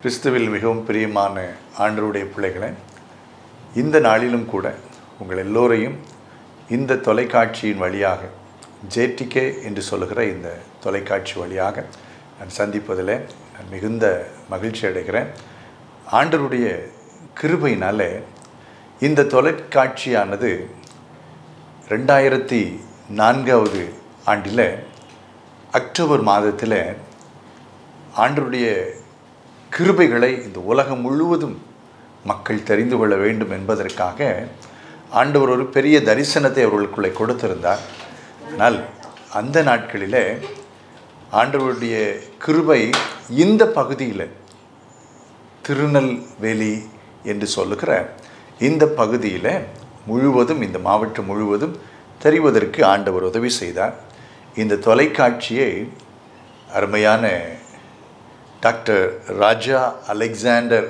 கிறிஸ்துவில் மிகவும் பிரியமான ஆண்டவருடைய பிள்ளைகளே, இந்த நாளிலும் கூட உங்கள் எல்லோரையும் இந்த தொலைக்காட்சியின் வழியாக JTK என்று சொல்லுகிற இந்த தொலைக்காட்சி வழியாக நான் சந்திப்பதில் நான் மிகுந்த மகிழ்ச்சி அடைகிறேன். ஆண்டவருடைய கிருபையினாலே இந்த தொலைக்காட்சியானது 2004 ஆண்டில் அக்டோபர் மாதத்தில் ஆண்டவருடைய கிருபைகளை இந்த உலகம் முழுவதும் மக்கள் தெரிந்து கொள்ள வேண்டும் என்பதற்காக ஆண்டவர் ஒரு பெரிய தரிசனத்தை அவர்களுக்குள்ளே கொடுத்திருந்தார். ஆனால் அந்த நாட்களில் ஆண்டவருடைய கிருபை இந்த பகுதியில் திருநெல்வேலி என்று சொல்லுகிற இந்த பகுதியில் முழுவதும், இந்த மாவட்டம் முழுவதும் தெரிவதற்கு ஆண்டவர் உதவி செய்தார். இந்த தொலைக்காட்சியை அருமையான டாக்டர் ராஜா அலெக்சாண்டர்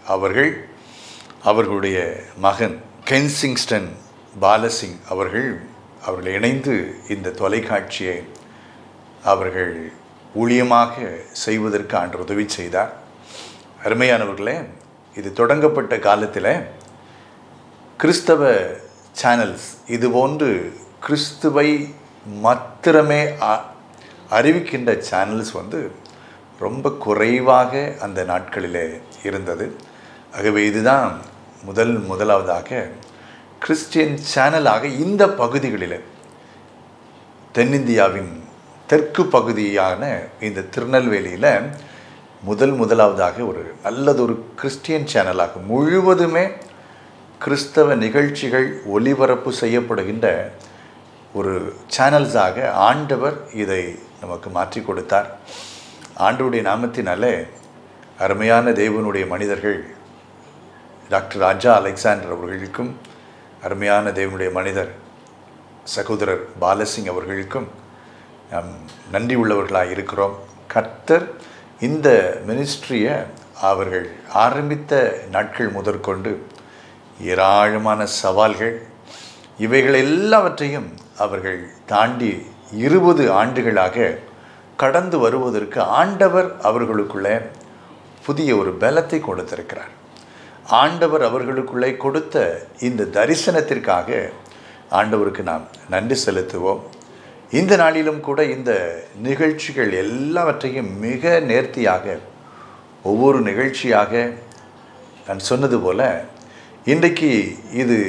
அவர்களுடைய மகன் கென்சிங்ஸ்டன் பாலசிங் அவர்கள் இணைந்து இந்த தொலைக்காட்சியை அவர்கள் ஊழியமாக செய்வதற்கு ஆண்டவர் உதவி செய்தார். அருமையானவர்களே, இது தொடங்கப்பட்ட காலத்தில் கிறிஸ்தவ சேனல்ஸ் இதுபோன்று கிறிஸ்துவை மாத்திரமே அறிவிக்கின்ற சேனல்ஸ் ரொம்ப குறைவாக அந்த நாட்களில் இருந்தது. ஆகவே இதுதான் முதலாவதாக கிறிஸ்டியன் சேனலாக இந்த பகுதிகளில், தென்னிந்தியாவின் தெற்கு பகுதியான இந்த திருநெல்வேலியில் முதலாவதாக ஒரு நல்லதொரு கிறிஸ்டியன் சேனலாக முழுவதுமே கிறிஸ்தவ நிகழ்ச்சிகள் ஒளிபரப்பு செய்யப்படுகின்ற ஒரு சேனல்ஸாக ஆண்டவர் இதை நமக்கு மாற்றி கொடுத்தார். ஆண்டவருடைய நாமத்தினாலே அருமையான தேவனுடைய மனிதர்கள் டாக்டர் ராஜா அலெக்சாண்டர் அவர்களுக்கும் அருமையான தேவனுடைய மனிதர் சகோதரர் பாலசிங் அவர்களுக்கும் நாம் நன்றி உள்ளவர்களாக இருக்கிறோம். கர்த்தர் இந்த மினிஸ்ட்ரியை அவர்கள் ஆரம்பித்த நாட்கள் முதற்கொண்டு ஏராளமான சவால்கள் இவைகள் எல்லாவற்றையும் அவர்கள் தாண்டி 20 ஆண்டுகளாக கடந்து வருவதற்கு ஆண்டவர் அவர்களுக்குள்ளே புதிய ஒரு பலத்தை கொடுத்திருக்கிறார். ஆண்டவர் அவர்களுக்குள்ளே கொடுத்த இந்த தரிசனத்திற்காக ஆண்டவருக்கு நாம் நன்றி செலுத்துவோம். இந்த நாளிலும் கூட இந்த நிகழ்ச்சிகள் எல்லாவற்றையும் மிக நேர்த்தியாக ஒவ்வொரு நிகழ்ச்சியாக நான் சொன்னது போல இன்றைக்கு இது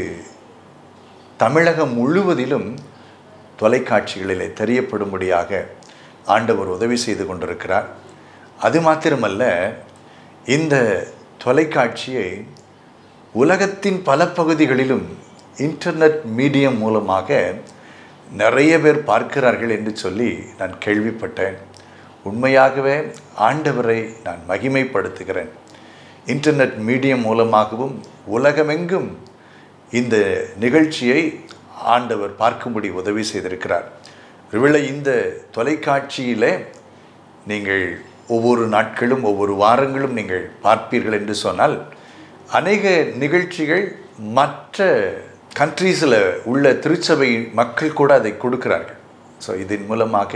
தமிழகம் முழுவதிலும் தொலைக்காட்சிகளிலே தெரியப்படும்படியாக ஆண்டவர் உதவி செய்து கொண்டிருக்கிறார். அது மாத்திரமல்ல, இந்த தொலைக்காட்சியை உலகத்தின் பல பகுதிகளிலும் இன்டர்நெட் மீடியம் மூலமாக நிறைய பேர் பார்க்கிறார்கள் என்று சொல்லி நான் கேள்விப்பட்டேன். உண்மையாகவே ஆண்டவரை நான் மகிமைப்படுத்துகிறேன். இன்டர்நெட் மீடியம் மூலமாகவும் உலகமெங்கும் இந்த நிகழ்ச்சியை ஆண்டவர் பார்க்கும்படி உதவி செய்திருக்கிறார். ஒருவேளை இந்த தொலைக்காட்சியிலே நீங்கள் ஒவ்வொரு நாட்களும் ஒவ்வொரு வாரங்களும் நீங்கள் பார்ப்பீர்கள் என்று சொன்னால் அநேக நிகழ்ச்சிகள் மற்ற கண்ட்ரீஸில் உள்ள திருச்சபை மக்கள் கூட அதை கொடுக்கிறார்கள். ஸோ இதன் மூலமாக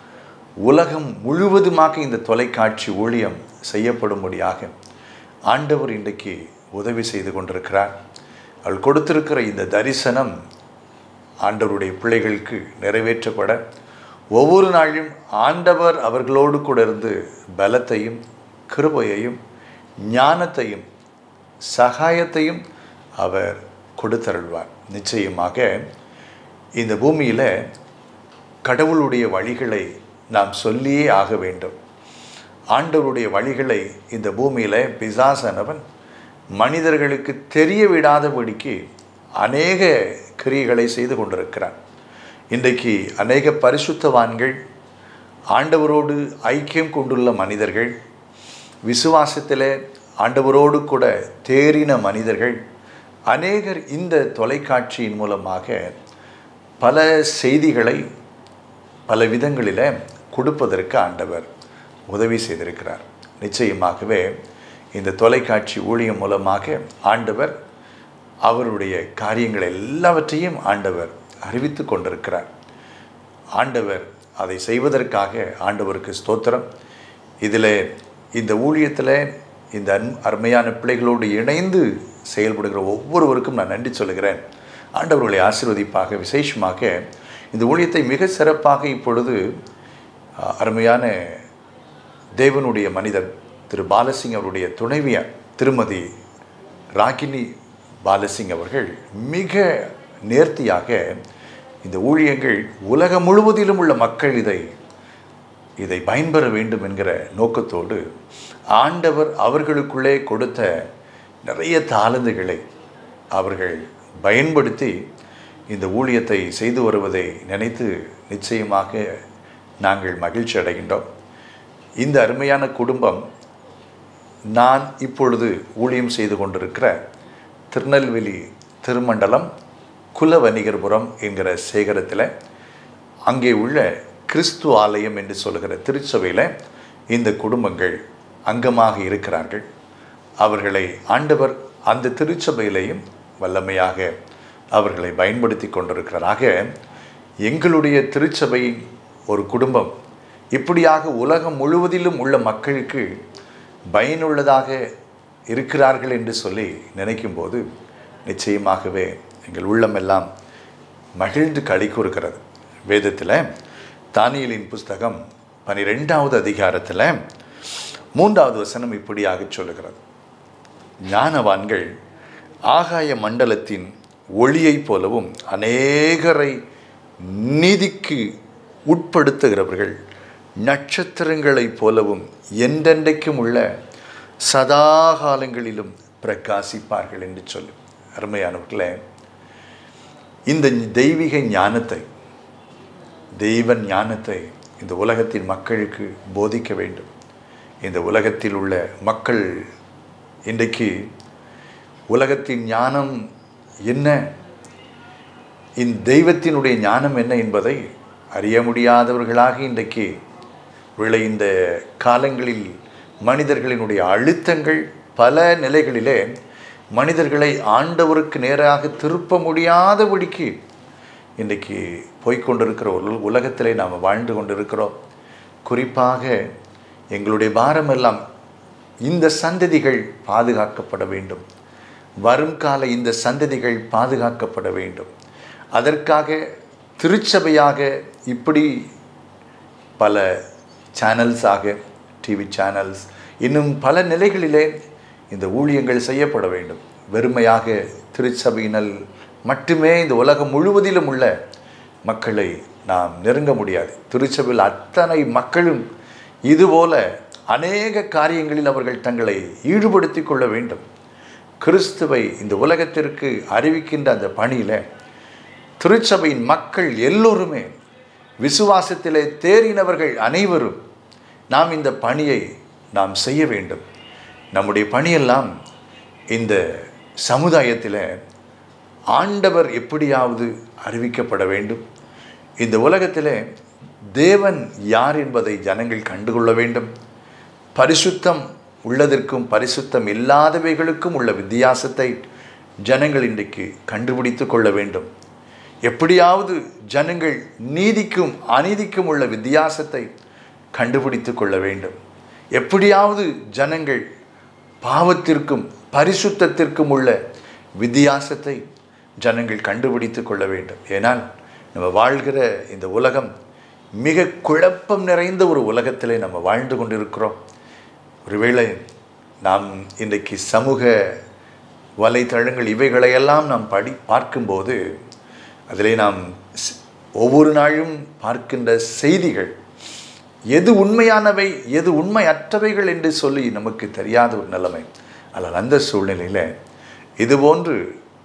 உலகம் முழுவதுமாக இந்த தொலைக்காட்சி ஊழியம் செய்யப்படும்படியாக ஆண்டவர் இன்றைக்கு உதவி செய்து கொண்டிருக்கிறார். அவள் கொடுத்திருக்கிற இந்த தரிசனம் ஆண்டவருடைய பிள்ளைகளுக்கு நிறைவேற்றப்பட ஒவ்வொரு நாளும் ஆண்டவர் அவர்களோடு கூட இருந்து பலத்தையும் கிருபையையும் ஞானத்தையும் சகாயத்தையும் அவர் கொடுத்தருள்வார். நிச்சயமாக இந்த பூமியில் கடவுளுடைய வழிகளை நாம் சொல்லியே ஆக வேண்டும். ஆண்டவருடைய வழிகளை இந்த பூமியில் பிசாசானவன் மனிதர்களுக்கு தெரிய விடாதபடிக்கு அநேக கிரியைகளை செய்து கொண்டிருக்கிறார். இன்றைக்கு அநேக பரிசுத்தவான்கள், ஆண்டவரோடு ஐக்கியம் கொண்டுள்ள மனிதர்கள், விசுவாசத்தில் ஆண்டவரோடு கூட தேறின மனிதர்கள் அநேகர் இந்த தொலைக்காட்சியின் மூலமாக பல செய்திகளை பல விதங்களில் கொடுப்பதற்கு ஆண்டவர் உதவி செய்திருக்கிறார். நிச்சயமாகவே இந்த தொலைக்காட்சி ஊழியம் மூலமாக ஆண்டவர் அவருடைய காரியங்கள் எல்லாவற்றையும் ஆண்டவர் அறிவித்து கொண்டிருக்கிறார். ஆண்டவர் அதை செய்வதற்காக ஆண்டவருக்கு ஸ்தோத்திரம். இதில் இந்த ஊழியத்தில் இந்த அருமையான பிள்ளைகளோடு இணைந்து செயல்படுகிற ஒவ்வொருவருக்கும் நான் நன்றி சொல்கிறேன். ஆண்டவர்களை ஆசீர்வதிப்பாக. விசேஷமாக இந்த ஊழியத்தை மிக சிறப்பாக இப்பொழுது அருமையான தேவனுடைய மனிதர் திரு பாலசிங் அவருடைய துணைவியார் திருமதி ராகினி பாலசிங் அவர்கள் மிக நேர்த்தியாக இந்த ஊழியங்கள் உலகம் முழுவதிலும் உள்ள மக்கள் இதை பயன்பெற வேண்டும் என்கிற நோக்கத்தோடு ஆண்டவர் அவர்களுக்குள்ளே கொடுத்த நிறைய தாளந்துகளை அவர்கள் பயன்படுத்தி இந்த ஊழியத்தை செய்து வருவதை நினைத்து நிச்சயமாக நாங்கள் மகிழ்ச்சி அடைகின்றோம். இந்த அருமையான குடும்பம் நான் இப்பொழுது ஊழியம் செய்து கொண்டிருக்கிற திருநெல்வேலி திருமண்டலம் குலவணிகர்புரம் என்கிற சேகரத்தில் அங்கே உள்ள கிறிஸ்து ஆலயம் என்று சொல்லுகிற திருச்சபையில் இந்த குடும்பங்கள் அங்கமாக இருக்கிறார்கள். அவர்களை ஆண்டவர் அந்த திருச்சபையிலையும் வல்லமையாக அவர்களை பயன்படுத்தி கொண்டிருக்கிறாராக. எங்களுடைய திருச்சபை ஒரு குடும்பம் இப்படியாக உலகம் முழுவதிலும் உள்ள மக்களுக்கு பயனுள்ளதாக இருக்கிறார்கள் என்று சொல்லி நினைக்கும்போது நிச்சயமாகவே எங்கள் உள்ளமெல்லாம் மகிழ்ந்து களி கூறுகிறது. வேதத்தில் தானியேலின் புஸ்தகம் 12வது அதிகாரத்தில் 3வது வசனம் இப்படியாக சொல்லுகிறது. ஞானவான்கள் ஆகாய மண்டலத்தின் ஒளியைப் போலவும் அநேகரை நீதிக்கு உட்படுத்துகிறவர்கள் நட்சத்திரங்களைப் போலவும் என்றென்றைக்கும் உள்ள சதாகாலங்களிலும் பிரகாசிப்பார்கள் என்று சொல்லும். அருமையானவர்களே, இந்த தெய்வீக ஞானத்தை தெய்வ ஞானத்தை இந்த உலகத்தின் மக்களுக்கு போதிக்க வேண்டும். இந்த உலகத்தில் உள்ள மக்கள் இன்றைக்கு உலகத்தின் ஞானம் என்ன, இந்த தெய்வத்தினுடைய ஞானம் என்ன என்பதை அறிய முடியாதவர்களாக இன்றைக்கு உள்ள இந்த காலங்களில் மனிதர்களினுடைய அழுத்தங்கள் பல நிலைகளிலே மனிதர்களை ஆண்டவருக்கு நேராக திருப்ப முடியாதபடிக்கு இன்றைக்கு போய்கொண்டிருக்கிற ஒரு உலகத்திலே நாம் வாழ்ந்து கொண்டிருக்கிறோம். குறிப்பாக எங்களுடைய பாரமெல்லாம் இந்த சந்ததிகள் பாதுகாக்கப்பட வேண்டும். வரும் கால இந்த சந்ததிகள் பாதுகாக்கப்பட வேண்டும். அதற்காக திருச்சபையாக இப்படி பல சேனல்ஸாக டிவி சேனல்ஸ் இன்னும் பல நிலைகளிலே இந்த ஊழியங்கள் செய்யப்பட வேண்டும். வெறுமையாக திருச்சபையினால் மட்டுமே இந்த உலகம் முழுவதிலும் உள்ள மக்களை நாம் நெருங்க முடியாது. திருச்சபையில் அத்தனை மக்களும் இதுபோல அநேக காரியங்களில் அவர்கள் தங்களை ஈடுபடுத்தி கொள்ள வேண்டும். கிறிஸ்துவை இந்த உலகத்திற்கு அறிவிக்கின்ற அந்த பணியில் திருச்சபையின் மக்கள் எல்லோருமே விசுவாசத்திலே தேறினவர்கள் அனைவரும் நாம் இந்த பணியை நாம் செய்ய வேண்டும். நம்முடைய பணியெல்லாம் இந்த சமுதாயத்தில் ஆண்டவர் எப்படியாவது அறிவிக்கப்பட வேண்டும். இந்த உலகத்தில் தேவன் யார் என்பதை ஜனங்கள் கண்டுகொள்ள வேண்டும். பரிசுத்தம் உள்ளதற்கும் பரிசுத்தம் இல்லாதவைகளுக்கும் உள்ள வித்தியாசத்தை ஜனங்கள் இன்றைக்கு கண்டுபிடித்து கொள்ள வேண்டும். எப்படியாவது ஜனங்கள் நீதிக்கும் அநீதிக்கும் உள்ள வித்தியாசத்தை கண்டுபிடித்து கொள்ள வேண்டும். எப்படியாவது ஜனங்கள் பாவத்திற்கும் பரிசுத்தத்திற்கும் உள்ள வித்தியாசத்தை ஜனங்கள் கண்டுபிடித்து கொள்ள வேண்டும். ஏனால் நம்ம வாழ்கிற இந்த உலகம் மிக குழப்பம் நிறைந்த ஒரு உலகத்திலே நம்ம வாழ்ந்து கொண்டிருக்கிறோம். ஒருவேளை நாம் இன்றைக்கு சமூக வலைத்தளங்கள் இவைகளையெல்லாம் நாம் பார்க்கும்போது அதிலே நாம் ஒவ்வொரு நாளும் பார்க்கின்ற செய்திகள் எது உண்மையானவை எது உண்மையற்றவைகள் என்று சொல்லி நமக்கு தெரியாத ஒரு நிலைமை. ஆனால் அந்த சூழ்நிலையில் இதுபோன்று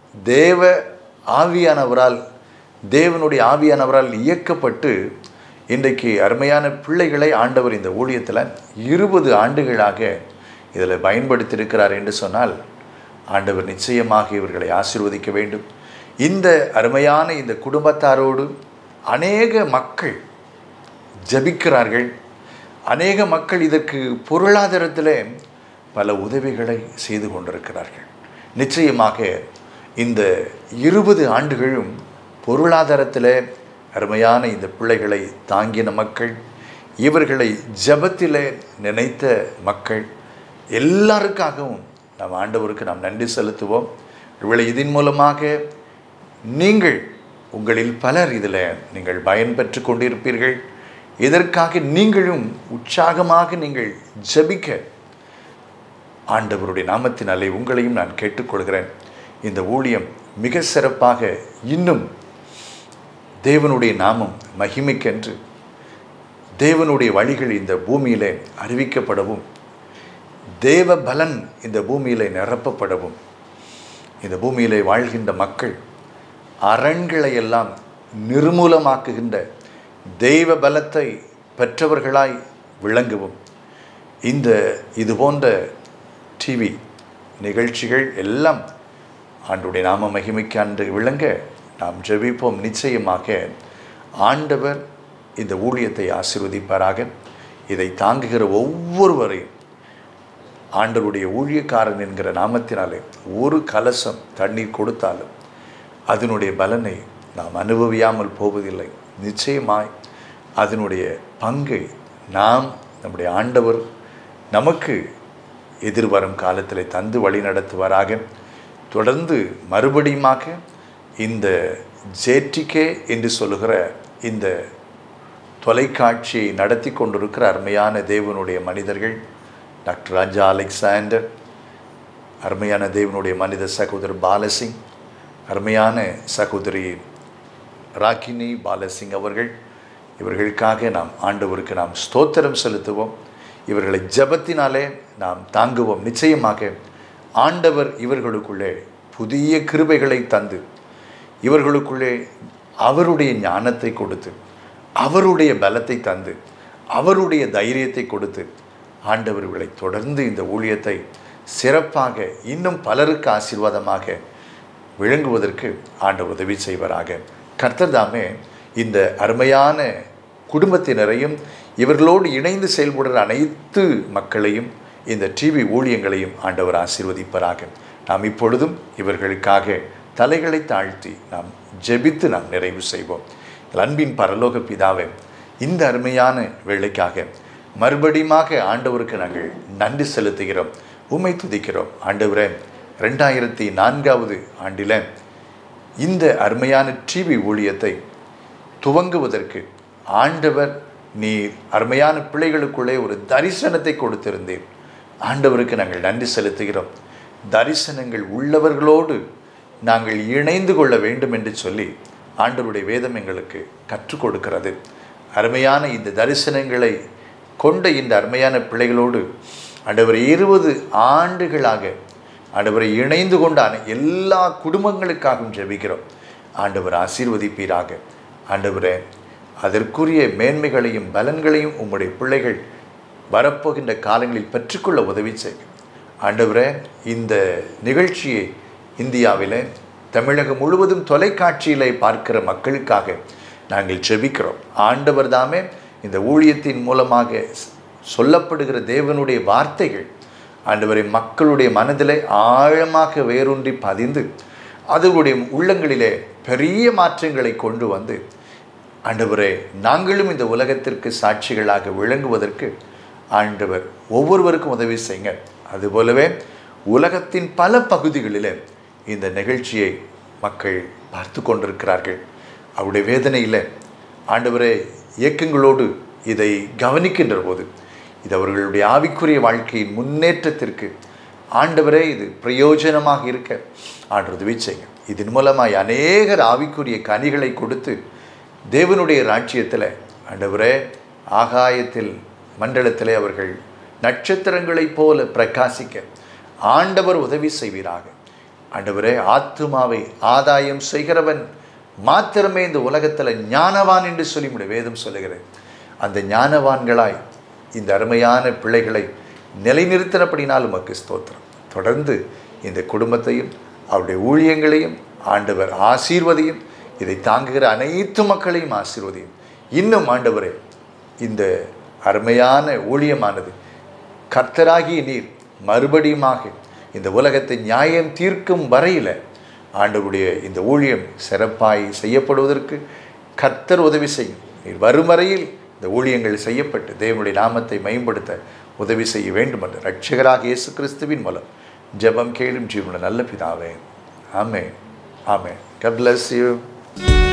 தேவனுடைய ஆவியானவரால் இயக்கப்பட்டு இன்றைக்கு அருமையான பிள்ளைகளை ஆண்டவர் இந்த ஊழியத்தில் 20 ஆண்டுகளாக இதில் பயன்படுத்தியிருக்கிறார் என்று சொன்னால் ஆண்டவர் நிச்சயமாக இவர்களை ஆசீர்வதிக்க வேண்டும். இந்த அருமையான இந்த குடும்பத்தாரோடு அநேக மக்கள் ஜபிக்கிறார்கள். அநேக மக்கள் இதற்கு பொருளாதாரத்தில் பல உதவிகளை செய்து கொண்டிருக்கிறார்கள். நிச்சயமாக இந்த 20 ஆண்டுகளும் பொருளாதாரத்தில் அருமையான இந்த பிள்ளைகளை தாங்கின மக்கள், இவர்களை ஜபத்தில் நினைத்த மக்கள், எல்லாருக்காகவும் நாம் ஆண்டவருக்கு நாம் நன்றி செலுத்துவோம். ஒருவேளை இதன் மூலமாக நீங்கள் உங்களில் பலர் இதில் நீங்கள் பயன்பெற்று கொண்டிருப்பீர்கள். இதற்காக நீங்களும் உற்சாகமாக நீங்கள் ஜெபிக்க ஆண்டவருடைய நாமத்தினாலே உங்களையும் நான் கேட்டுக்கொள்கிறேன். இந்த ஊழியம் மிக சிறப்பாக இன்னும் தேவனுடைய நாமம் மகிமைக்கென்று தேவனுடைய வழிகள் இந்த பூமியிலே அறிவிக்கப்படவும், தேவ பலன் இந்த பூமியிலே நிரப்பப்படவும், இந்த பூமியிலே வாழ்கின்ற மக்கள் அரண்களை எல்லாம் நிர்மூலமாக்குகின்ற தெய்வ பலத்தை பெற்றவர்களாய் விளங்கவும், இது போன்ற டிவி நிகழ்ச்சிகள் எல்லாம் ஆண்டவருடைய நாம மகிமைக்கு விளங்க நாம் ஜெபிப்போம். நிச்சயமாக ஆண்டவர் இந்த ஊழியத்தை ஆசீர்வதிப்பாராக. இதை தாங்குகிற ஒவ்வொருவரையும் ஆண்டவருடைய ஊழியக்காரன் என்கிற நாமத்தினாலே ஒரு கலசம் தண்ணீர் கொடுத்தாலும் அதனுடைய பலனை நாம் அனுபவியாமல் போவதில்லை. நிச்சயமாய் அதனுடைய பங்கை நம்முடைய ஆண்டவர் நமக்கு எதிர்வரும் காலத்தில் தந்து வழி நடத்துவாராக. தொடர்ந்து மறுபடியுமாக இந்த JTK என்று சொல்லுகிற இந்த தொலைக்காட்சியை நடத்தி கொண்டிருக்கிற அருமையான தேவனுடைய மனிதர்கள், டாக்டர் ராஜா அலெக்சாண்டர், அருமையான தேவனுடைய மனித சகோதரர் பாலசிங், அருமையான சகோதரி ராகினி பாலசிங் அவர்கள், இவர்களுக்காக நாம் ஆண்டவருக்கு நாம் ஸ்தோத்திரம் செலுத்துவோம். இவர்களை ஜெபத்தினாலே நாம் தாங்குவோம். நிச்சயமாக ஆண்டவர் இவர்களுக்குள்ளே புதிய கிருபைகளை தந்து, இவர்களுக்குள்ளே அவருடைய ஞானத்தை கொடுத்து, அவருடைய பலத்தை தந்து, அவருடைய தைரியத்தை கொடுத்து, ஆண்டவர்களை தொடர்ந்து இந்த ஊழியத்தை சிறப்பாக இன்னும் பலருக்கு ஆசீர்வாதமாக விளங்குவதற்கு ஆண்டவர் உதவி செய்வாராக. கர்த்தர் தாமே இந்த அருமையான குடும்பத்தினரையும் இவர்களோடு இணைந்து செயல்படுற அனைத்து மக்களையும் இந்த டிவி ஊழியங்களையும் ஆண்டவர் ஆசீர்வதிப்பாராக. நாம் இப்பொழுதும் இவர்களுக்காக தலைகளை தாழ்த்தி நாம் ஜெபித்து நாம் நிறைவு செய்வோம். அன்பின் பரலோக பிதாவே, இந்த அருமையான வேளைக்காக மறுபடியுமாக ஆண்டவருக்கு நாங்கள் நன்றி செலுத்துகிறோம், உம்மை துதிக்கிறோம். ஆண்டவரே, 2004 ஆண்டில் இந்த அருமையான டிவி ஊழியத்தை துவங்குவதற்கு ஆண்டவர் நீர் அருமையான பிள்ளைகளுக்குள்ளே ஒரு தரிசனத்தை கொடுத்திருந்தீர். ஆண்டவருக்கு நாங்கள் நன்றி செலுத்துகிறோம். தரிசனங்கள் உள்ளவர்களோடு நாங்கள் இணைந்து கொள்ள வேண்டும் என்று சொல்லி ஆண்டவருடைய வேதம் எங்களுக்கு கற்றுக் கொடுக்கிறது. அருமையான இந்த தரிசனங்களை கொண்ட இந்த அருமையான பிள்ளைகளோடு ஆண்டவர் 20 ஆண்டுகளாக ஆண்டவரை இணைந்து கொண்டான எல்லா குடும்பங்களுக்காகவும் ஜெபிக்கிறோம். ஆண்டவர் ஆசீர்வதிப்பீராக. ஆண்டவரே, அதற்குரிய மேன்மைகளையும் பலன்களையும் உம்முடைய பிள்ளைகள் வரப்போகின்ற காலங்களில் பெற்றுக்கொள்ள உதவி செய்யும். ஆண்டவரே, இந்த நிகழ்ச்சியை இந்தியாவில் தமிழகம் முழுவதும் தொலைக்காட்சியிலே பார்க்கிற மக்களுக்காக நாங்கள் ஜெபிக்கிறோம். ஆண்டவர் தாமே இந்த ஊழியத்தின் மூலமாக சொல்லப்படுகிற தேவனுடைய வார்த்தைகள் ஆண்டவரை மக்களுடைய மனதிலே ஆழமாக வேரூன்றி பதிந்து அதனுடைய உள்ளங்களிலே பெரிய மாற்றங்களை கொண்டு வந்து ஆண்டவரே, நாங்களும் இந்த உலகத்திற்கு சாட்சிகளாக விளங்குவதற்கு ஆண்டவர் ஒவ்வொருவருக்கும் உதவி செய்யுங்க. அதுபோலவே உலகத்தின் பல பகுதிகளில் இந்த நிகழ்ச்சியை மக்கள் பார்த்து கொண்டிருக்கிறார்கள். அவருடைய வேதனையில் ஆண்டவரே இயக்கங்களோடு இதை கவனிக்கின்ற போது இது அவர்களுடைய ஆவிக்குரிய வாழ்க்கையின் முன்னேற்றத்திற்கு ஆண்டவரே இது பிரயோஜனமாக இருக்க ஆண்டவர் உதவி செய்யுங்க. இதன் மூலமாய் அநேகர் ஆவிக்குரிய கனிகளை கொடுத்து தேவனுடைய ராஜ்யத்தில் ஆண்டவரே ஆகாயத்தில் மண்டலத்திலே அவர்கள் நட்சத்திரங்களைப் போல பிரகாசிக்க ஆண்டவர் உதவி செய்வீராக. ஆண்டவரே, ஆத்துமாவை ஆதாயம் செய்கிறவன் மாத்திரமே இந்த உலகத்தில் ஞானவான் என்று சொல்லி உம்முடைய வேதம் சொல்லுகிறேன். அந்த ஞானவான்களாய் இந்த அருமையான பிள்ளைகளை நிலைநிறுத்தினபடினால் உமக்கு ஸ்தோத்திரம். தொடர்ந்து இந்த குடும்பத்தையும் அவருடைய ஊழியங்களையும் ஆண்டவர் ஆசீர்வதியும். இதை தாங்குகிற அனைத்து மக்களையும் ஆசீர்வதியும். இன்னும் ஆண்டவரே, இந்த அருமையான ஊழியமானது கர்த்தராகிய நீர் மறுபடியுமாக இந்த உலகத்தை நியாயம் தீர்க்கும் வரையில் ஆண்டவருடைய இந்த ஊழியம் சிறப்பாய் செய்யப்படுவதற்கு கர்த்தர் உதவி செய்யும். நீர் வரும் வரையில் இந்த ஊழியங்கள் செய்யப்பட்டு தேவனுடைய நாமத்தை மேம்படுத்த உதவி செய்ய வேண்டும் என்று இரட்சகராக இயேசு கிறிஸ்துவின் மூலம் ஜெபம் கேளும் ஜீவனுள்ள நல்ல பிதாவே. ஆமென். ஆமென். God bless you.